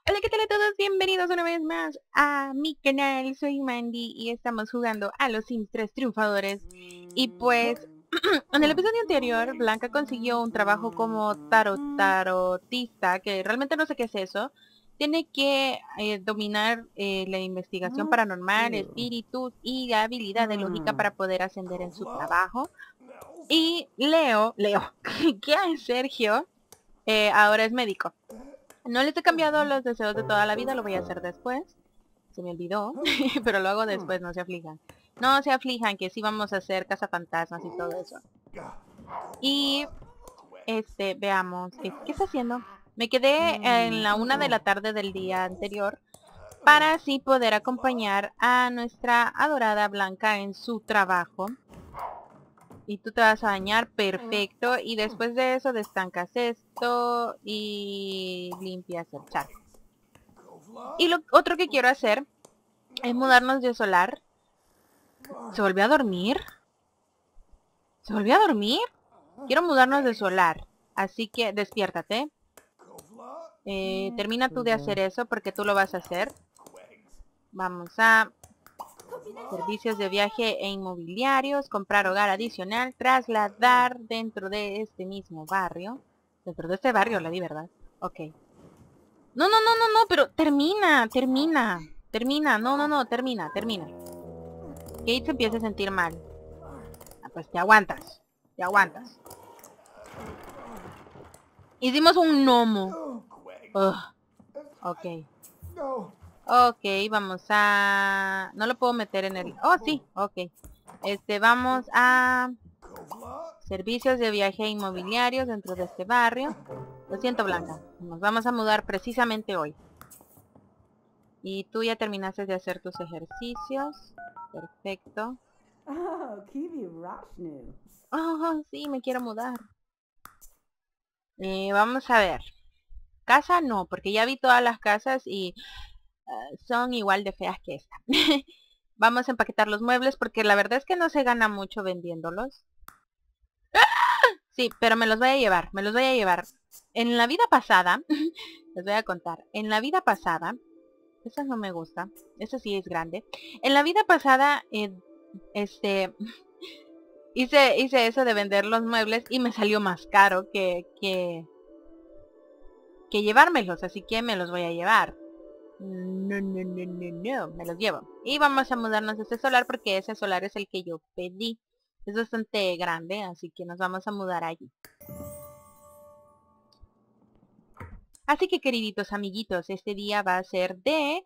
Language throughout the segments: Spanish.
Hola, ¿qué tal a todos? Bienvenidos una vez más a mi canal. Soy Mandy y estamos jugando a los Sims 3 triunfadores. Y pues, en el episodio anterior, Blanca consiguió un trabajo como tarotista, que realmente no sé qué es eso. Tiene que dominar la investigación paranormal, espíritus y la habilidad de lógica para poder ascender en su trabajo. Y Leo, que es Sergio, ahora es médico. No les he cambiado los deseos de toda la vida, lo voy a hacer después. Se me olvidó, pero lo hago después, no se aflijan. No se aflijan, que sí vamos a hacer cazafantasmas y todo eso. Y, veamos, ¿qué está haciendo? Me quedé en la 1 de la tarde del día anterior para así poder acompañar a nuestra adorada Blanca en su trabajo. Y tú te vas a bañar, perfecto. Y después de eso destancas esto y limpias el charco. Y lo otro que quiero hacer es mudarnos de solar. ¿Se volvió a dormir? ¿Se volvió a dormir? Quiero mudarnos de solar. Así que despiértate. Termina tú de hacer eso porque tú lo vas a hacer. Vamos a servicios de viaje e inmobiliarios, comprar hogar adicional, trasladar dentro de este mismo barrio. Dentro de este barrio la di, ¿verdad? Ok. No, no, no, no, no, pero termina. Termina, no, termina. Kate se empieza a sentir mal. Ah, pues te aguantas. Hicimos un gnomo. Ugh. Ok. Ok, vamos a... No lo puedo meter en el... Oh, sí, ok. Vamos a... Servicios de viaje inmobiliarios dentro de este barrio. Lo siento, Blanca. Nos vamos a mudar precisamente hoy. Y tú ya terminaste de hacer tus ejercicios. Perfecto. Oh, sí, me quiero mudar. Vamos a ver. Casa no, porque ya vi todas las casas y son igual de feas que esta. Vamos a empaquetar los muebles porque la verdad es que no se gana mucho vendiéndolos. Sí, pero me los voy a llevar. En la vida pasada, les voy a contar. En la vida pasada, esa no me gusta, esa sí es grande. En la vida pasada, hice eso de vender los muebles y me salió más caro que llevármelos, así que me los voy a llevar. No, me los llevo. Y vamos a mudarnos a este solar porque ese solar es el que yo pedí. Es bastante grande, así que nos vamos a mudar allí. Así que, queriditos amiguitos, este día va a ser de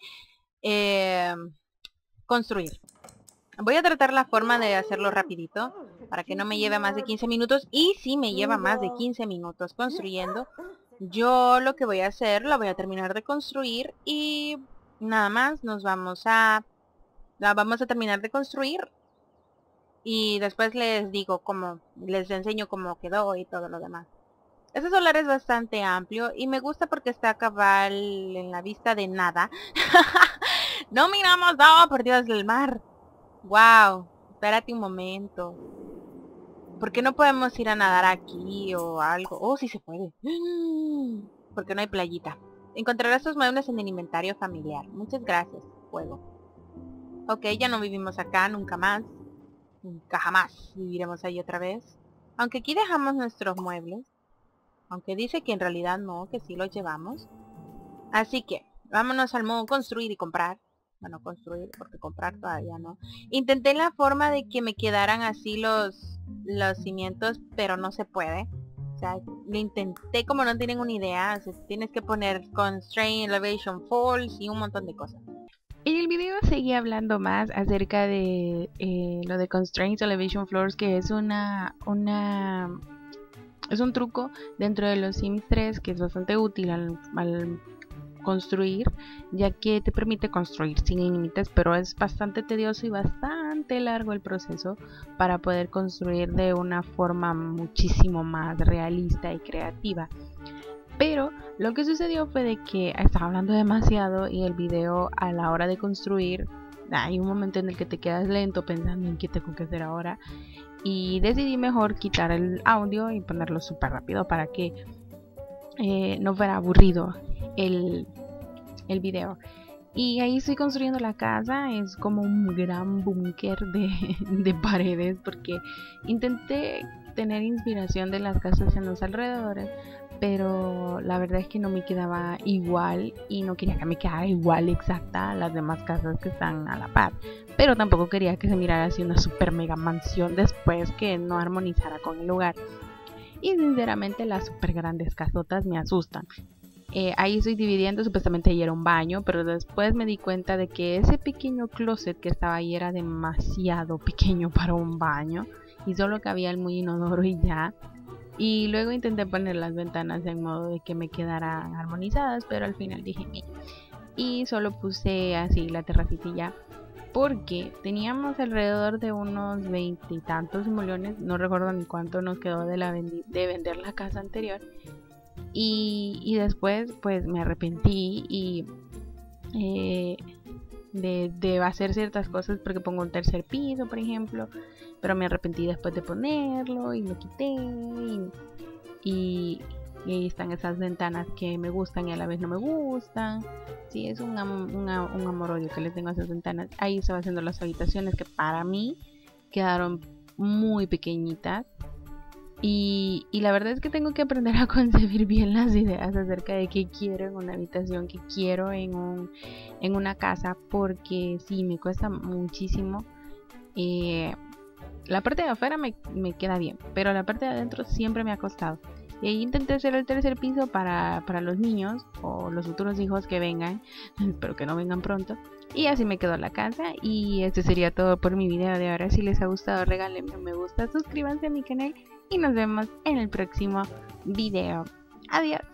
construir. Voy a tratar la forma de hacerlo rapidito, para que no me lleve más de 15 minutos. Y si me lleva más de 15 minutos construyendo, yo lo que voy a hacer, la voy a terminar de construir y nada más nos vamos a... La vamos a terminar de construir y después les digo cómo, les enseño cómo quedó y todo lo demás. Este solar es bastante amplio y me gusta porque está cabal en la vista de nada. No miramos, no, por Dios, del mar. Wow, espérate un momento. ¿Por qué no podemos ir a nadar aquí o algo? Oh, sí se puede. Porque no hay playita. Encontrarás estos muebles en el inventario familiar. Muchas gracias, juego. Ok, ya no vivimos acá, nunca más. Nunca jamás viviremos ahí otra vez. Aunque aquí dejamos nuestros muebles. Aunque dice que en realidad no, que sí los llevamos. Así que, vámonos al modo construir y comprar. Bueno, construir, porque comprar todavía no. Intenté la forma de que me quedaran así los cimientos, pero no se puede. O sea, lo intenté como no tienen una idea. O sea, tienes que poner constraint, elevation, falls y un montón de cosas. En el video seguí hablando más acerca de lo de Constraints Elevation Floors, que es es un truco dentro de los Sims 3 que es bastante útil al construir, ya que te permite construir sin límites, pero es bastante tedioso y bastante largo el proceso para poder construir de una forma muchísimo más realista y creativa. Pero lo que sucedió fue de que estaba hablando demasiado y el video a la hora de construir, hay un momento en el que te quedas lento pensando en qué tengo que hacer ahora y decidí mejor quitar el audio y ponerlo súper rápido para que no fuera aburrido el el video. Y ahí estoy construyendo la casa, es como un gran búnker de paredes, porque intenté tener inspiración de las casas en los alrededores, pero la verdad es que no me quedaba igual y no quería que me quedara igual exacta a las demás casas que están a la par, pero tampoco quería que se mirara así una super mega mansión después que no armonizara con el lugar. Y sinceramente las super grandes casotas me asustan. Ahí estoy dividiendo, supuestamente ahí era un baño, pero después me di cuenta de que ese pequeño closet que estaba ahí era demasiado pequeño para un baño y solo cabía el muy inodoro y ya. Y luego intenté poner las ventanas en modo de que me quedaran armonizadas, pero al final dije y solo puse así la terracita y ya, porque teníamos alrededor de unos 20 y tantos simoleones, no recuerdo ni cuánto nos quedó de vender la casa anterior. Y después pues me arrepentí y de hacer ciertas cosas, porque pongo un tercer piso por ejemplo, pero me arrepentí después de ponerlo y lo quité y ahí están esas ventanas que me gustan y a la vez no me gustan. Sí, es un amor-odio que les tengo a esas ventanas. Ahí estaba haciendo las habitaciones que para mí quedaron muy pequeñitas. Y la verdad es que tengo que aprender a concebir bien las ideas acerca de qué quiero en una habitación, qué quiero en una casa, porque sí, me cuesta muchísimo. La parte de afuera me queda bien, pero la parte de adentro siempre me ha costado. Y ahí intenté hacer el tercer piso para los niños o los futuros hijos que vengan, espero que no vengan pronto. Y así me quedó la casa y este sería todo por mi video de ahora. Si les ha gustado, regálenme un me gusta, suscríbanse a mi canal y nos vemos en el próximo video. Adiós.